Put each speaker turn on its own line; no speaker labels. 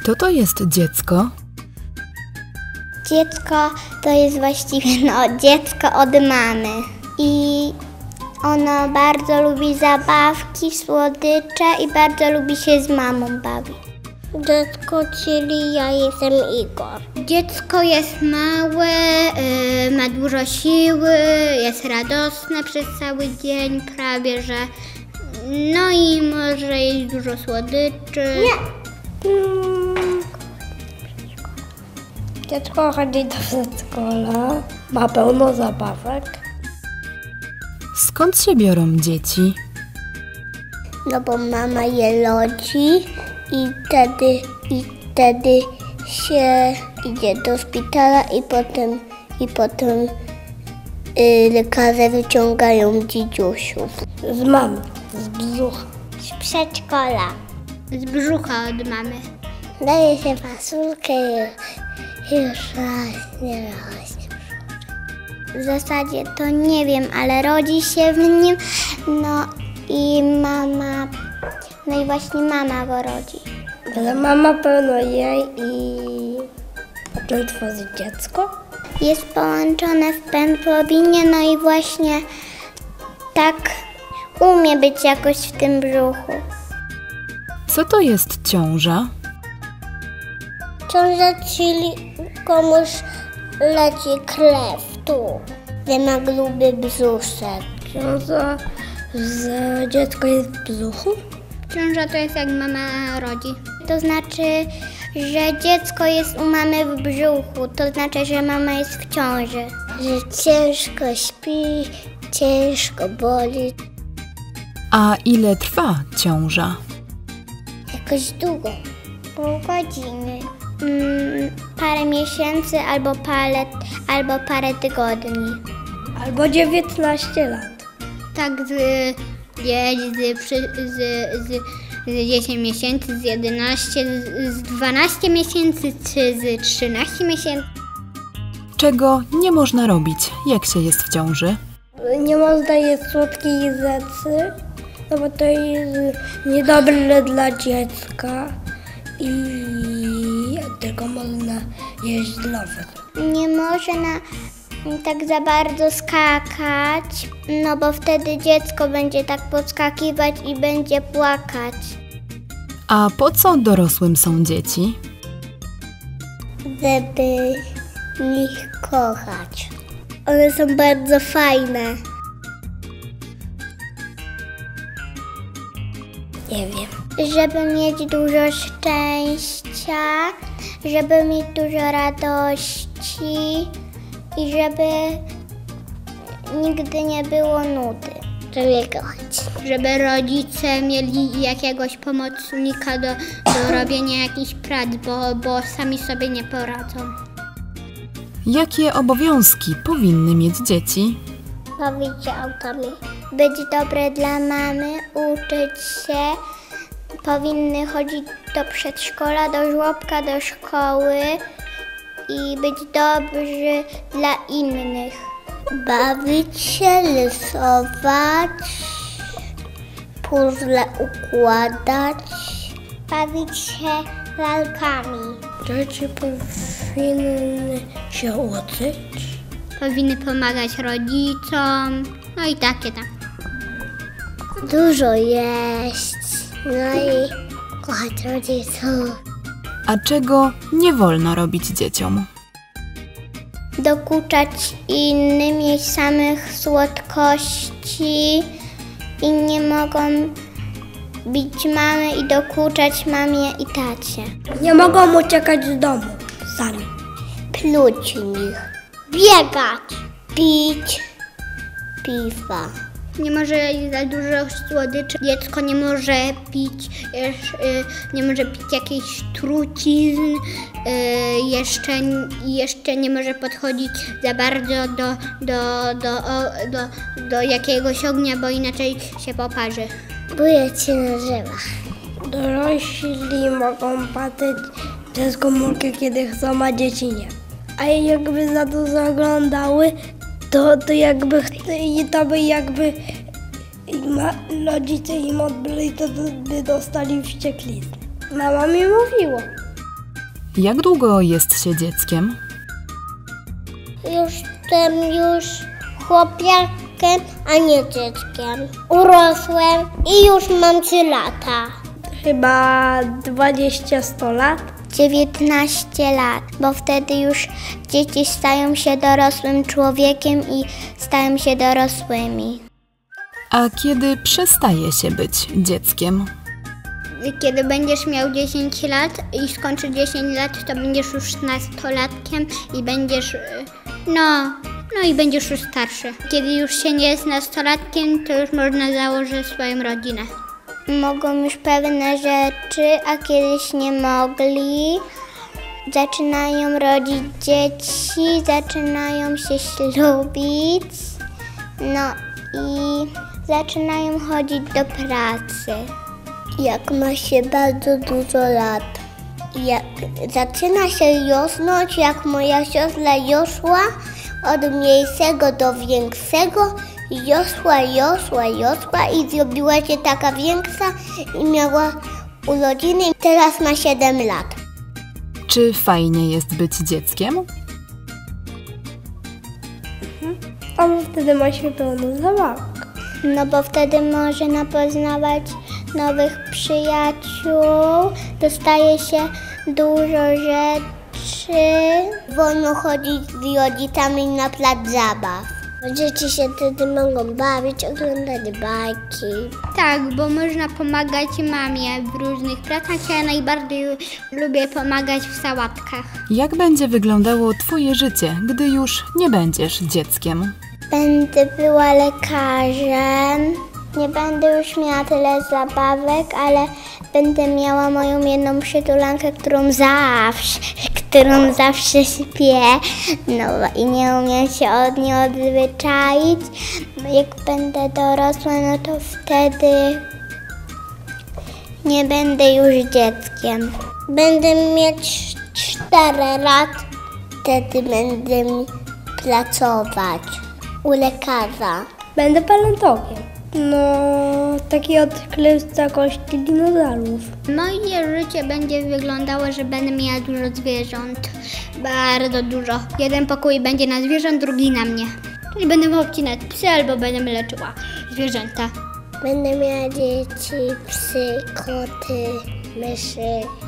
Kto to jest dziecko?
Dziecko to jest właściwie dziecko od mamy. I ono bardzo lubi zabawki, słodycze i bardzo lubi się z mamą bawić. Dziecko, czyli ja jestem Igor. Dziecko jest małe, ma dużo siły, jest radosne przez cały dzień prawie, że no i może jeść dużo słodyczy.
Dziecko chodzi do przedszkola, ma pełno zabawek.
Skąd się biorą dzieci?
No bo mama je rodzi i wtedy się idzie do szpitala i potem lekarze wyciągają dzidziusiów.
Z mamy, z brzucha.
Z przedszkola. Z brzucha od mamy. Daje się fasulkę już raz, nie raz. W zasadzie to nie wiem, ale rodzi się w nim, no i właśnie mama go rodzi.
Ale mama pełno je i potem tworzy dziecko.
Jest połączone w pępowinie, no i właśnie tak umie być jakoś w tym brzuchu.
Co to jest ciąża?
Ciąża, czyli komuś leci krew tu, że ma gruby brzuszek.
Ciąża, że dziecko jest w brzuchu?
Ciąża to jest jak mama rodzi. To znaczy, że dziecko jest u mamy w brzuchu, to znaczy, że mama jest w ciąży. Że ciężko śpi, ciężko boli.
A ile trwa ciąża?
Jakoś długo. Pół godziny. Parę miesięcy albo parę tygodni.
Albo 19 lat.
Tak z 10 miesięcy, z 11, z 12 miesięcy czy z 13 miesięcy.
Czego nie można robić, jak się jest w ciąży?
Nie można jeść słodkich rzeczy, no bo to jest niedobre dla dziecka i tylko można jeść zdrowe.
Nie można tak za bardzo skakać, no bo wtedy dziecko będzie tak podskakiwać i będzie płakać.
A po co dorosłym są dzieci?
Żeby ich kochać. One są bardzo fajne.
Nie wiem.
Żeby mieć dużo szczęścia, żeby mieć dużo radości i żeby nigdy nie było nudy. Żeby kochać. Żeby rodzice mieli jakiegoś pomocnika do robienia jakichś prac, bo sami sobie nie poradzą.
Jakie obowiązki powinny mieć dzieci?
Bawić się autami. Być dobre dla mamy, uczyć się. Powinny chodzić do przedszkola, do żłobka, do szkoły i być dobrzy dla innych. Bawić się, rysować, puzzle układać, bawić się lalkami.
Dzieci powinny się uczyć.
Powinny pomagać rodzicom, no i takie tam. Dużo jeść, no i kochać rodziców.
A czego nie wolno robić dzieciom?
Dokuczać innym, jeść samych słodkości i nie mogą bić mamy i dokuczać mamie i tacie.
Nie mogą uciekać z domu sami.
Pluć nich, biegać, pić piwa. Nie może jeść za dużo słodyczy. Dziecko nie może pić jakichś trucizn. Jeszcze nie może podchodzić za bardzo do jakiegoś ognia, bo inaczej się poparzy. Buje się na drzewach.
Dorośli mogą patrzeć przez komórkę, kiedy chcą, a dzieci nie. A jakby za dużo oglądały, to jakby rodzice im odbyli, to by dostali wścieklizny. Mama mi mówiła.
Jak długo jest się dzieckiem?
Jestem już chłopiakiem, a nie dzieckiem. Urosłem i już mam 3 lata.
Chyba 20-100 lat.
19 lat, bo wtedy już dzieci stają się dorosłym człowiekiem i stają się dorosłymi.
A kiedy przestaje się być dzieckiem?
Kiedy będziesz miał 10 lat i skończysz 10 lat, to będziesz już nastolatkiem i będziesz, i będziesz już starszy. Kiedy już się nie jest nastolatkiem, to już można założyć swoją rodzinę. Mogą już pewne rzeczy, a kiedyś nie mogli. Zaczynają rodzić dzieci, zaczynają się ślubić, i zaczynają chodzić do pracy. Jak ma się bardzo dużo lat. Zaczyna się rosnąć, jak moja siostra rosła od mniejszego do większego. Rosła i zrobiła się taka większa i miała urodziny. Teraz ma 7 lat.
Czy fajnie jest być dzieckiem?
A wtedy ma się pełno zabawek.
Bo wtedy można poznawać nowych przyjaciół, dostaje się dużo rzeczy. Wolno chodzić z rodzicami na plac zabaw. Dzieci się wtedy mogą bawić, oglądać bajki. Tak, bo można pomagać mamie w różnych pracach. Ja najbardziej lubię pomagać w sałatkach.
Jak będzie wyglądało Twoje życie, gdy już nie będziesz dzieckiem?
Będę była lekarzem. Nie będę już miała tyle zabawek, ale będę miała moją jedną przytulankę, którą zawsze śpię. I nie umiem się od niej odzwyczaić. Jak będę dorosła, to wtedy nie będę już dzieckiem. Będę mieć 4 lat, wtedy będę pracować u lekarza.
Będę paleontologiem. Taki odkrywca kości dinozaurów.
Moje życie będzie wyglądało, że będę miała dużo zwierząt. Bardzo dużo. Jeden pokój będzie na zwierząt, drugi na mnie. Czyli będę obcinać psy albo będę leczyła zwierzęta. Będę miała dzieci, psy, koty, myszy.